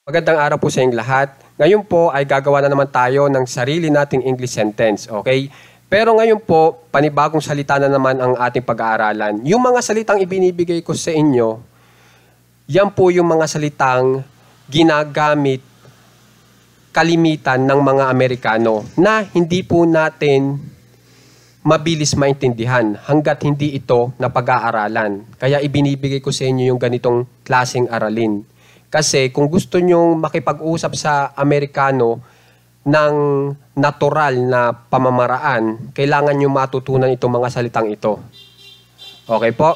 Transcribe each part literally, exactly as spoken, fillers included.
Magandang araw po sa inyong lahat. Ngayon po ay gagawa na naman tayo ng sarili nating English sentence, okay? Pero ngayon po, panibagong salita na naman ang ating pag-aaralan. Yung mga salitang ibinibigay ko sa inyo, yan po yung mga salitang ginagamit kalimitan ng mga Amerikano na hindi po natin mabilis maintindihan hanggat hindi ito napag-aaralan. Kaya ibinibigay ko sa inyo yung ganitong klaseng aralin. Kasi kung gusto nyong makipag-usap sa Amerikano ng natural na pamamaraan, kailangan nyo matutunan itong mga salitang ito. Okay po?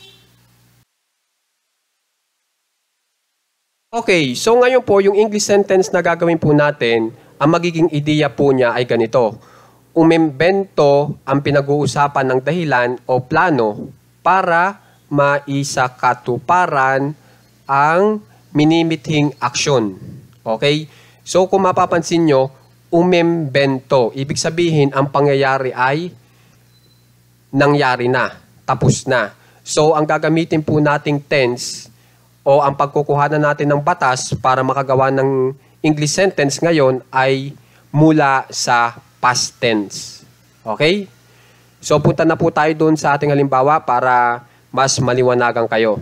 Okay, so ngayon po, yung English sentence na gagawin po natin, ang magiging ideya po niya ay ganito. Umimbento ang pinag-uusapan ng dahilan o plano para maisakatuparan ang minimithing aksyon. Okay? So kung mapapansin nyo, umimbento. Ibig sabihin, ang pangyayari ay nangyari na. Tapos na. So ang gagamitin po nating tense o ang pagkukuhanan natin ng batas para makagawa ng English sentence ngayon ay mula sa past tense. Okay? So punta na po tayo doon sa ating halimbawa para mas maliwanagan kayo.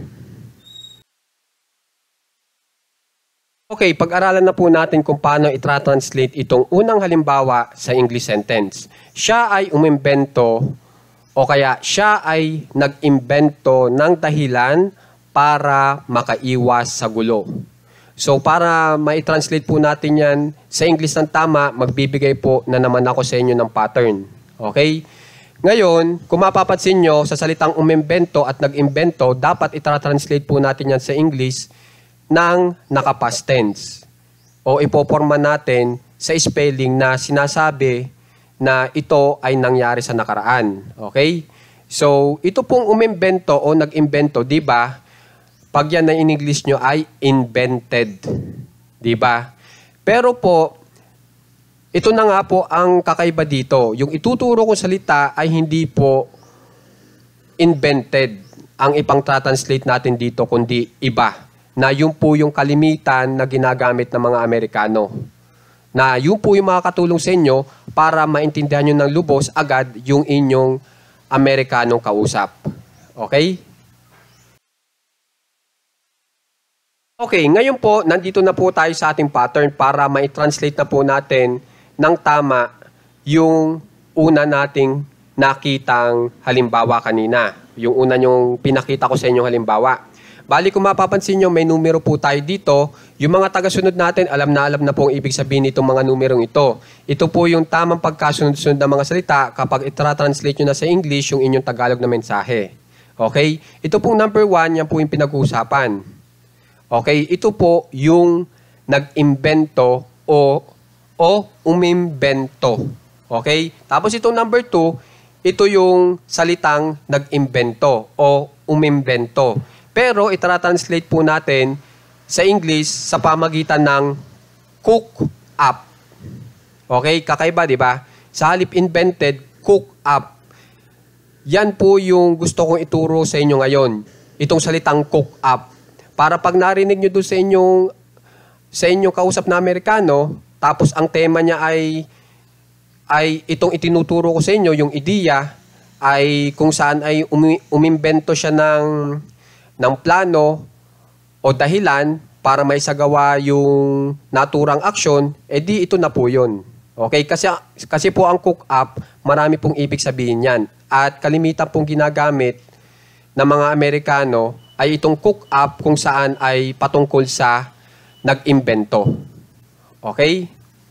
Okay, pag-aralan na po natin kung paano i-translate itong unang halimbawa sa English sentence. Siya ay umimbento o kaya siya ay nag-imbento ng dahilan para makaiwas sa gulo. So para ma-translate po natin yan sa English ng tama, magbibigay po na naman ako sa inyo ng pattern. Okay? Ngayon, kung mapapansin nyo, sa salitang umimbento at nag-imbento, dapat i-translate po natin yan sa English ng naka-past tense o ipoporma natin sa spelling na sinasabi na ito ay nangyari sa nakaraan. Okay? So, ito pong umimbento o nag-imbento, di ba? Pag yan na in English nyo ay invented. Di ba? Pero po, ito na nga po ang kakaiba dito. Yung ituturo kong salita ay hindi po invented ang ipang-translate natin dito, kundi iba. Na yun po yung kalimitan na ginagamit ng mga Amerikano. Na yun po yung makakatulong sa inyo para maintindihan nyo ng lubos agad yung inyong Amerikanong kausap. Okay? Okay, ngayon po, nandito na po tayo sa ating pattern para ma-translate na po natin ng tama yung una nating nakitang halimbawa kanina. Yung una yung pinakita ko sa inyong halimbawa. Bali kung mapapansin nyo, may numero po tayo dito. Yung mga tagasunod natin, alam na alam na po ang ibig sabihin nitong mga numerong ito. Ito po yung tamang pagkasunod-sunod ng mga salita kapag itra-translate nyo na sa English yung inyong Tagalog na mensahe. Okay? Ito pong number one, yan po yung pinag-uusapan. Okay? Ito po yung nag-imbento o, o umimbento. Okay? Tapos itong number two, ito yung salitang nag-imbento o umimbento. Pero itra-translate po natin sa English sa pamagitan ng cook up. Okay? Kakaiba, di ba? Sa halip invented, cook up. Yan po yung gusto kong ituro sa inyo ngayon. Itong salitang cook up. Para pag narinig nyo doon sa inyong, sa inyong kausap na Amerikano, tapos ang tema niya ay, ay itong itinuturo ko sa inyo, yung ideya, ay kung saan ay umi, umimbento siya ng ng plano o dahilan para may sagawa yung naturang aksyon, edi ito na po yun. Okay? Kasi, kasi po ang cook up, marami pong ibig sabihin yan. At kalimitan pong ginagamit ng mga Amerikano ay itong cook up kung saan ay patungkol sa nag-imbento. Okay?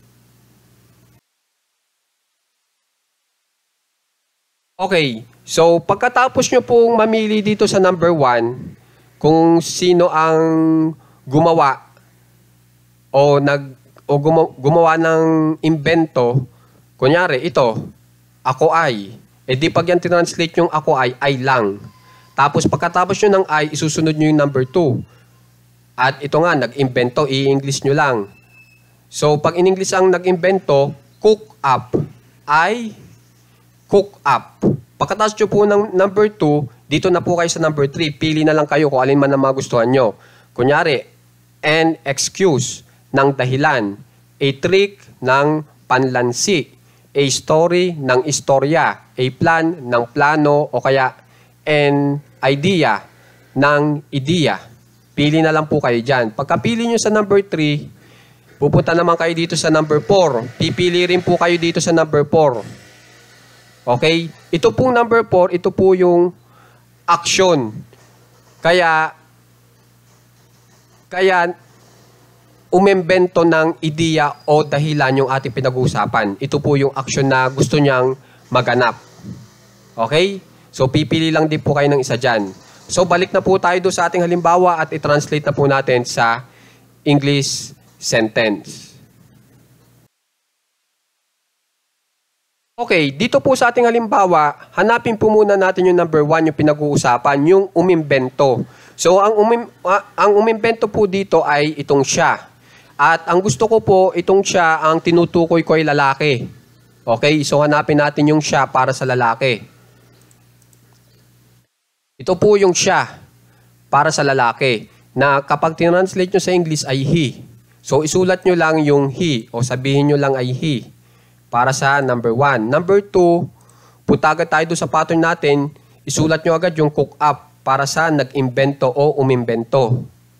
Okay. So, pagkatapos nyo pong mamili dito sa number one, kung sino ang gumawa o, nag, o gumawa ng invento, kunyari, ito, ako ay. E di pag yan tinranslate yung ako ay, ay lang. Tapos pagkatapos nyo ng ay, isusunod nyo yung number two. At ito nga, nag-invento, i-English nyo lang. So, pag in-English ang nag-invento, cook up, ay cook up. Pagkatapos nyo po ng number two, dito na po kayo sa number three. Pili na lang kayo kung alin man ang magustuhan nyo. Kunyari, an excuse. ng dahilan, a trick ng panlansi, a story ng istorya, a plan ng plano o kaya an idea ng ideya. Pili na lang po kayo dyan. Pagkapili nyo sa number three, pupunta naman kayo dito sa number four. Pipili rin po kayo dito sa number four. Okay? Ito pong number four, ito po yung action. Kaya, kaya, umembento ng ideya o dahilan yung ating pinag-uusapan. Ito po yung action na gusto niyang maganap. Okay? So, pipili lang din po kayo ng isa dyan. So, balik na po tayo doon sa ating halimbawa at i-translate na po natin sa English sentence. Okay, dito po sa ating halimbawa, hanapin po muna natin yung number one, yung pinag-uusapan, yung umimbento. So, ang, umim, uh, ang umimbento po dito ay itong siya. At ang gusto ko po, itong siya, ang tinutukoy ko ay lalaki. Okay, so hanapin natin yung siya para sa lalaki. Ito po yung siya para sa lalaki na kapag tinranslate nyo sa English ay he. So, isulat nyo lang yung he o sabihin nyo lang ay he. Para sa number one. Number two, punta agad tayo doon sa pattern natin, isulat nyo agad yung cook up para sa nag-imbento o umimbento.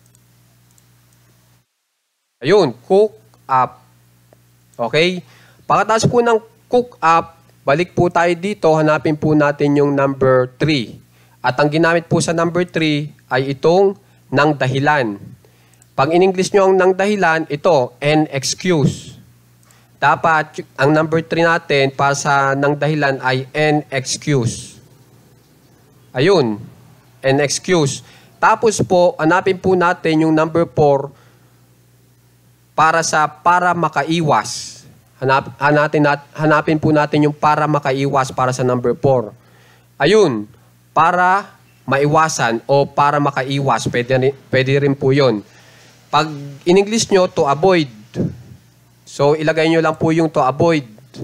Ayun, cook up. Okay? Pagkatapos po ng cook up, balik po tayo dito, hanapin po natin yung number three. At ang ginamit po sa number three ay itong ng dahilan. Pag in-English nyo ang ng dahilan, ito, an excuse. Dapat, ang number three natin para sa ng dahilan ay an excuse. Ayun, an excuse. Tapos po, hanapin po natin yung number four para sa para makaiwas. Hanap, hanapin, hanapin po natin yung para makaiwas para sa number four. Ayun, para maiwasan o para makaiwas. Pwede, pwede rin po yun. Pag in-English nyo, to avoid. So, ilagay nyo lang po yung to avoid.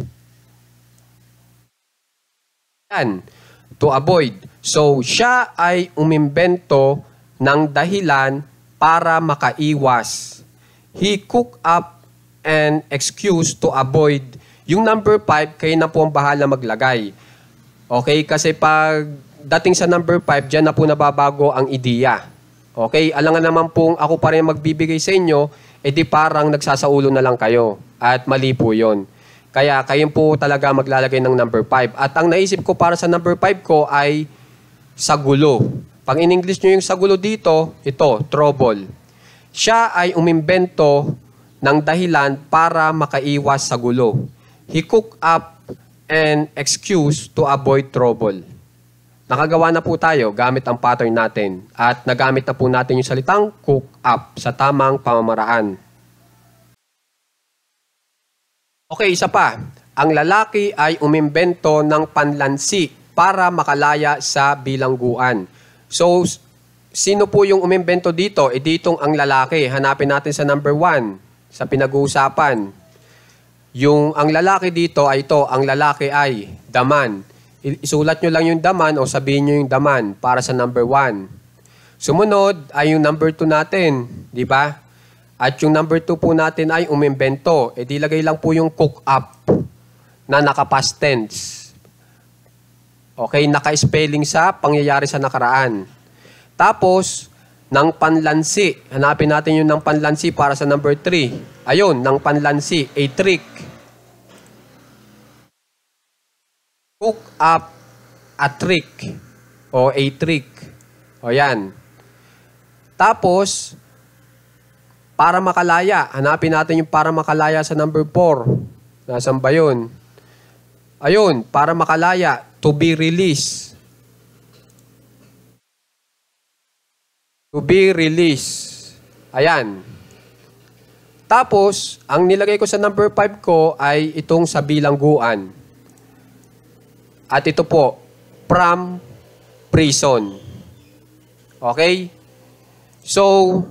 Yan. To avoid. So, siya ay umimbento ng dahilan para makaiwas. He cooked up an excuse to avoid. Yung number five, kayo na po ang bahala maglagay. Okay? Kasi pag dating sa number five, dyan na po nababago ang ideya. Okay? Alangan naman pong ako pa rin magbibigay sa inyo, edi parang nagsasaulo na lang kayo. At mali po yun. Kaya kayo po talaga maglalagay ng number five. At ang naisip ko para sa number five ko ay sagulo. Pag in-English nyo yung sagulo dito, ito, trouble. Siya ay umimbento ng dahilan para makaiwas sa gulo. He cooked up an excuse to avoid trouble. Nakagawa na po tayo gamit ang pattern natin at nagamit na po natin yung salitang cook up sa tamang pamamaraan. Okay, isa pa. Ang lalaki ay umimbento ng panlansi para makalaya sa bilangguan. So, sino po yung umimbento dito? E ditong ang lalaki. Hanapin natin sa number one, sa pinag-uusapan. Yung ang lalaki dito ay ito, ang lalaki ay the man. Isulat nyo lang yung the man o sabihin nyo yung the man para sa number one. Sumunod ay yung number two natin, di ba? At yung number two po natin ay umimbento. E di lagay lang po yung cook up na naka-past tense. Okay, naka-spelling sa pangyayari sa nakaraan. Tapos, ng panlansi. Hanapin natin yung ng panlansi para sa number three. Ayun, ng panlansi, a trick. Cook up a trick o a trick. O yan. Tapos, para makalaya. Hanapin natin yung para makalaya sa number four. Nasaan ba yun? Ayun, para makalaya. To be released. To be released. Ayan. Tapos, ang nilagay ko sa number five ko ay itong sa bilangguan. At ito po, from prison. Okay? So,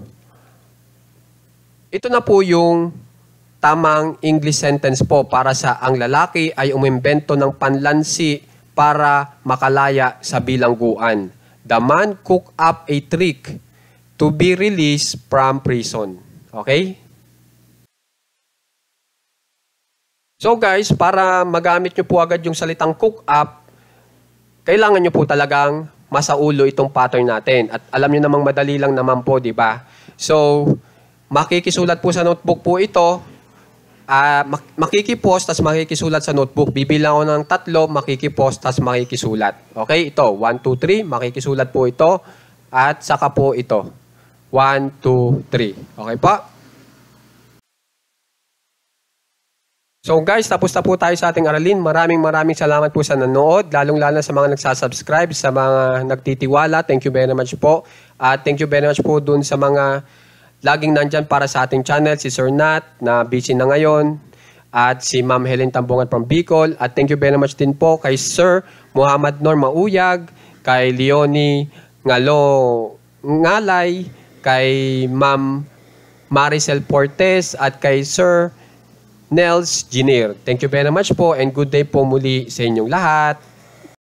ito na po yung tamang English sentence po para sa ang lalaki ay umimbento ng panlansi para makalaya sa bilangguan. The man cooked up a trick to be released from prison. Okay? So guys, para magamit nyo po agad yung salitang cook up, kailangan nyo po talagang masaulo itong pattern natin. At alam nyo namang madali lang naman po, di ba? So, makikisulat po sa notebook po ito. Uh, mak- makikipost, tas makikisulat sa notebook. Bibilang ako ng tatlo, makikipost, tas makikisulat. Okay, ito. one, two, three. Makikisulat po ito. At saka po ito. one, two, three. Okay pa? So guys, tapos na po tayo sa ating aralin. Maraming maraming salamat po sa nanood. Lalong-lalo sa mga nagsasubscribe, sa mga nagtitiwala. Thank you very much po. At thank you very much po dun sa mga laging nandyan para sa ating channel, si Sir Nat, na busy na ngayon, at si Ma'am Helen Tambungan from Bicol. At thank you very much din po kay Sir Muhammad Nor Mauyag, kay Leonie Ngalo Ngalay, kay Ma'am Maricel Portes, at kay Sir Nels Ginier. Thank you very much po and good day po muli sa inyong lahat.